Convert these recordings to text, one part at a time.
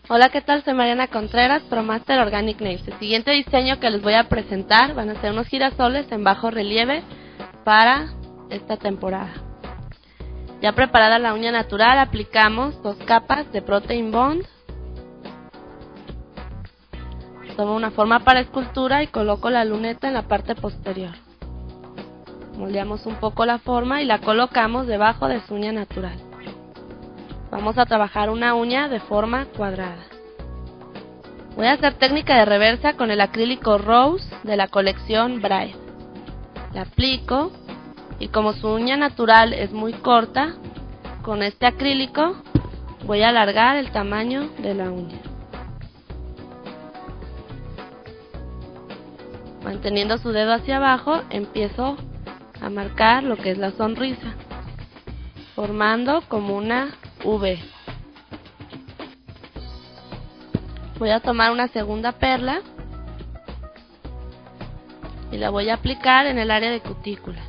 Hola, ¿qué tal? Soy Mariana Contreras, ProMaster Organic Nails. El siguiente diseño que les voy a presentar van a ser unos girasoles en bajo relieve para esta temporada. Ya preparada la uña natural, aplicamos 2 capas de Protein Bond. Tomo una forma para escultura y coloco la luneta en la parte posterior. Moldeamos un poco la forma y la colocamos debajo de su uña natural. Vamos a trabajar una uña de forma cuadrada. Voy a hacer técnica de reversa con el acrílico Rose de la colección Bride. La aplico y como su uña natural es muy corta, con este acrílico voy a alargar el tamaño de la uña. Manteniendo su dedo hacia abajo, empiezo a marcar lo que es la sonrisa, formando como una V. Voy a tomar una segunda perla y la voy a aplicar en el área de cutícula,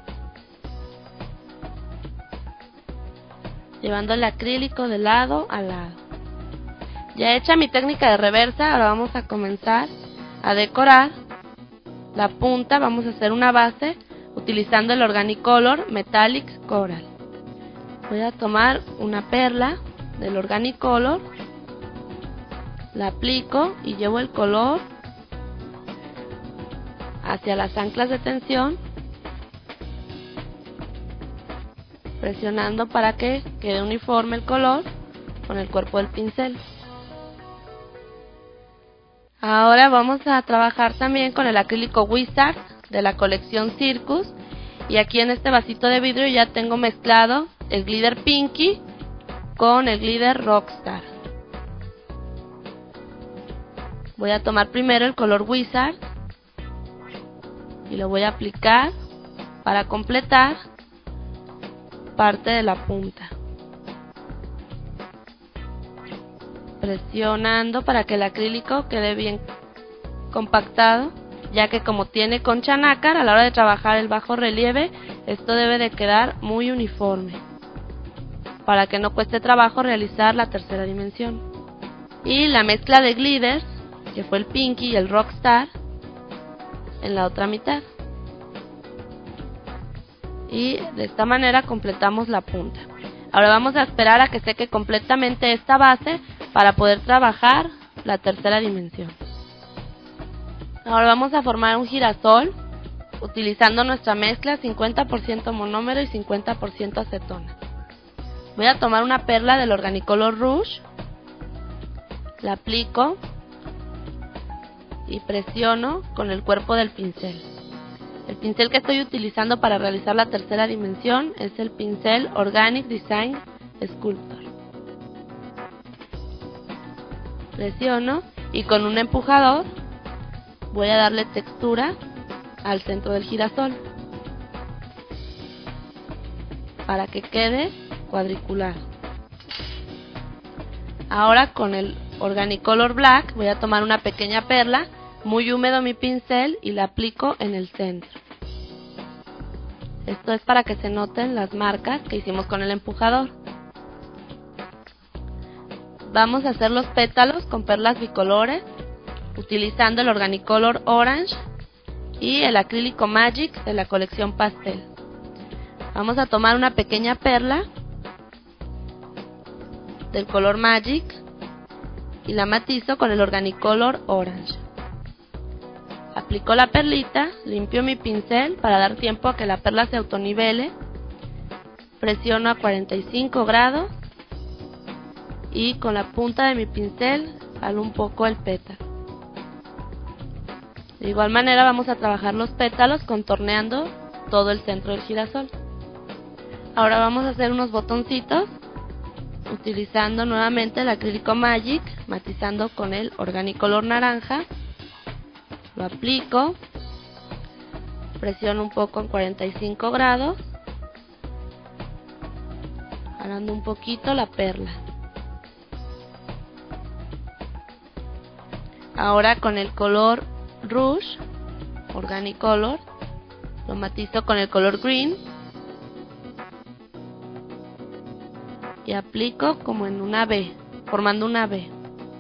llevando el acrílico de lado a lado. Ya hecha mi técnica de reversa, ahora vamos a comenzar a decorar la punta. Vamos a hacer una base utilizando el Organicolor Metallic Coral. Voy a tomar una perla del Organicolor, la aplico y llevo el color hacia las anclas de tensión, presionando para que quede uniforme el color con el cuerpo del pincel. Ahora vamos a trabajar también con el acrílico Wizard de la colección Circus, y aquí en este vasito de vidrio ya tengo mezclado el glitter Pinky con el glitter Rockstar. Voy a tomar primero el color Wizard y lo voy a aplicar para completar parte de la punta, presionando para que el acrílico quede bien compactado, ya que como tiene concha nácar, a la hora de trabajar el bajo relieve, esto debe de quedar muy uniforme, para que no cueste trabajo realizar la tercera dimensión. Y la mezcla de glitters, que fue el Pinky y el Rockstar, en la otra mitad. Y de esta manera completamos la punta. Ahora vamos a esperar a que seque completamente esta base para poder trabajar la tercera dimensión. Ahora vamos a formar un girasol utilizando nuestra mezcla 50% monómero y 50% acetona. Voy a tomar una perla del Organicolor Rouge, la aplico y presiono con el cuerpo del pincel. El pincel que estoy utilizando para realizar la tercera dimensión es el pincel Organic Design Sculptor. Presiono y con un empujador voy a darle textura al centro del girasol para que quede cuadricular. Ahora con el Organicolor Black voy a tomar una pequeña perla, muy húmedo mi pincel, y la aplico en el centro. Esto es para que se noten las marcas que hicimos con el empujador. Vamos a hacer los pétalos con perlas bicolores utilizando el Organicolor Orange y el acrílico Magic de la colección Pastel. Vamos a tomar una pequeña perla del color Magic y la matizo con el Organicolor Orange. Aplico la perlita, limpio mi pincel para dar tiempo a que la perla se autonivele, presiono a 45 grados y con la punta de mi pincel jalo un poco el pétalo. De igual manera vamos a trabajar los pétalos contorneando todo el centro del girasol. Ahora vamos a hacer unos botoncitos utilizando nuevamente el acrílico Magic, matizando con el Organicolor naranja. Lo aplico, presiono un poco en 45 grados, jalando un poquito la perla. Ahora con el color Rouge, Organicolor, lo matizo con el color Green y aplico como en una V, formando una V.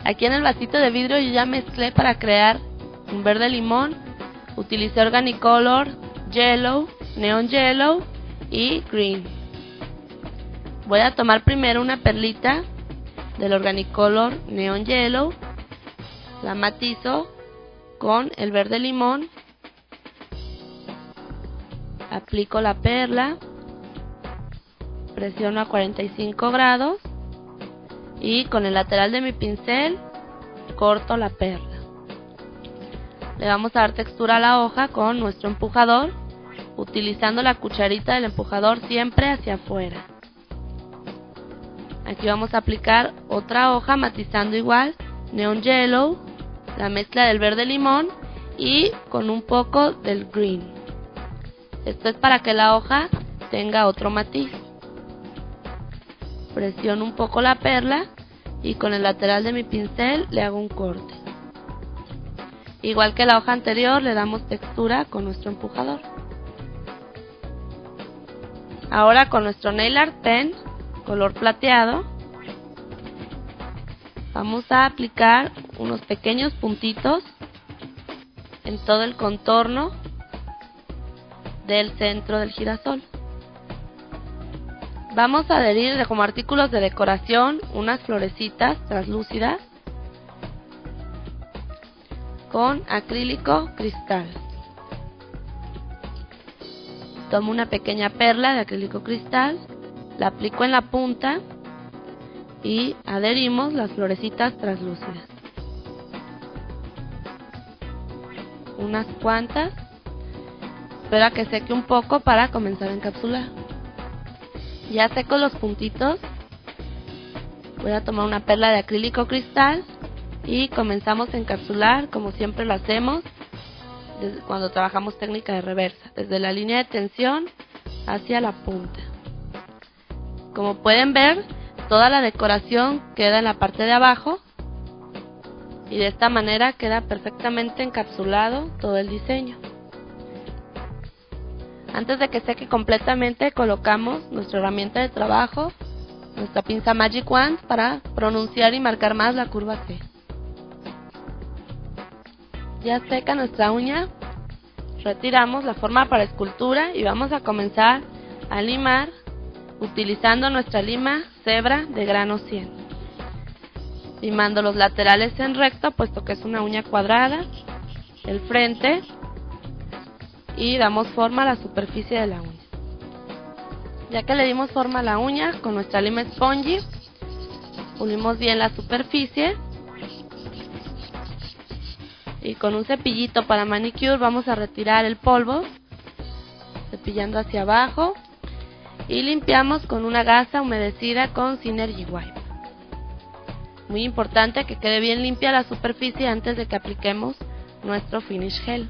Aquí en el vasito de vidrio yo ya mezclé para crear un verde limón. Utilicé Organicolor, Yellow, Neon Yellow y Green. Voy a tomar primero una perlita del Organicolor Neon Yellow, la matizo con el verde limón, aplico la perla, presiono a 45 grados y con el lateral de mi pincel corto la perla. Le vamos a dar textura a la hoja con nuestro empujador, utilizando la cucharita del empujador siempre hacia afuera. Aquí vamos a aplicar otra hoja matizando igual, Neon Yellow, la mezcla del verde limón y con un poco del green. Esto es para que la hoja tenga otro matiz. Presiono un poco la perla y con el lateral de mi pincel le hago un corte. Igual que la hoja anterior, le damos textura con nuestro empujador. Ahora con nuestro Nail Art Pen color plateado vamos a aplicar unos pequeños puntitos en todo el contorno del centro del girasol. Vamos a adherir como artículos de decoración unas florecitas translúcidas con acrílico cristal. Tomo una pequeña perla de acrílico cristal, la aplico en la punta y adherimos las florecitas translúcidas. Unas cuantas. Espero a que seque un poco para comenzar a encapsular. Ya seco los puntitos. Voy a tomar una perla de acrílico cristal y comenzamos a encapsular como siempre lo hacemos cuando trabajamos técnica de reversa, desde la línea de tensión hacia la punta. Como pueden ver, toda la decoración queda en la parte de abajo y de esta manera queda perfectamente encapsulado todo el diseño. Antes de que seque completamente, colocamos nuestra herramienta de trabajo, nuestra pinza Magic Wand, para pronunciar y marcar más la curva C. Ya seca nuestra uña, retiramos la forma para escultura y vamos a comenzar a limar utilizando nuestra lima cebra de grano 100. Limando los laterales en recto, puesto que es una uña cuadrada, el frente, y damos forma a la superficie de la uña. Ya que le dimos forma a la uña, con nuestra lima spongy, pulimos bien la superficie. Y con un cepillito para manicure vamos a retirar el polvo, cepillando hacia abajo, y limpiamos con una gasa humedecida con Synergy Wipe. Muy importante que quede bien limpia la superficie antes de que apliquemos nuestro Finish Gel.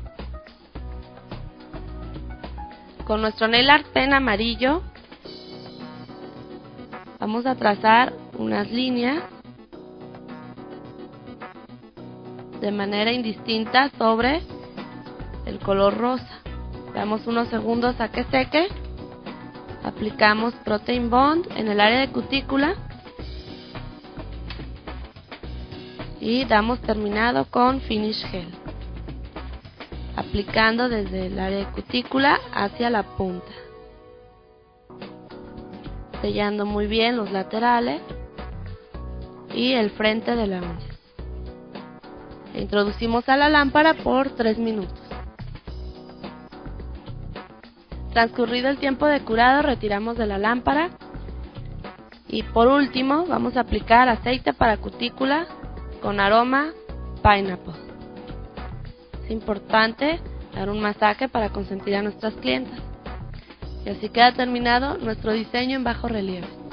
Con nuestro Nail Art Pen amarillo vamos a trazar unas líneas de manera indistinta sobre el color rosa. Damos unos segundos a que seque. Aplicamos Protein Bond en el área de cutícula y damos terminado con Finish Gel, aplicando desde el área de cutícula hacia la punta, sellando muy bien los laterales y el frente de la uña. Introducimos a la lámpara por 3 minutos. Transcurrido el tiempo de curado, retiramos de la lámpara y por último vamos a aplicar aceite para cutícula con aroma Pineapple. Es importante dar un masaje para consentir a nuestras clientas. Y así queda terminado nuestro diseño en bajo relieve.